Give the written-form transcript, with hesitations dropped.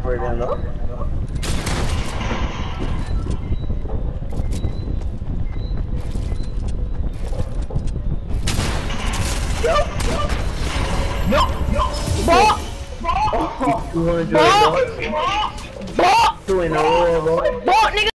for them, no? Bot! 200 Bot! Bot! Two in a row, bro. Bot, nigga!